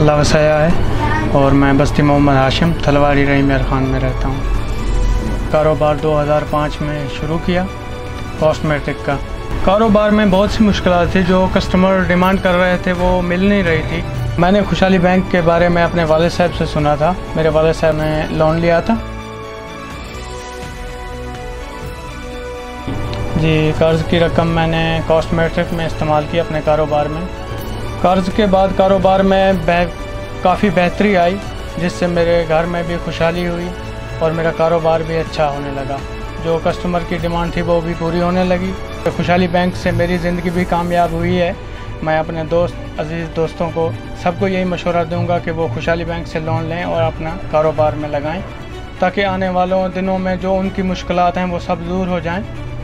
अल्लाह वसाया है और मैं बस्ती मोहम्मद हाशिम थलवाड़ी रहीम यार खान में रहता हूँ। कारोबार 2005 में शुरू किया कॉस्मेटिक का। कारोबार में बहुत सी मुश्किलात थी, जो कस्टमर डिमांड कर रहे थे वो मिल नहीं रही थी। मैंने खुशहाली बैंक के बारे में अपने वालिद साहब से सुना था। मेरे वालिद साहब ने लोन लिया था जी। कर्ज़ की रकम मैंने कॉस्मेटिक में इस्तेमाल की अपने कारोबार में। कर्ज़ के बाद कारोबार में काफ़ी बेहतरी आई, जिससे मेरे घर में भी खुशहाली हुई और मेरा कारोबार भी अच्छा होने लगा। जो कस्टमर की डिमांड थी वो भी पूरी होने लगी। तो खुशहाली बैंक से मेरी ज़िंदगी भी कामयाब हुई है। मैं अपने अज़ीज़ दोस्तों को सबको यही मशवरा दूंगा कि वो खुशहाली बैंक से लोन लें और अपना कारोबार में लगाएं, ताकि आने वालों दिनों में जो उनकी मुश्किलात हैं वो सब दूर हो जाएं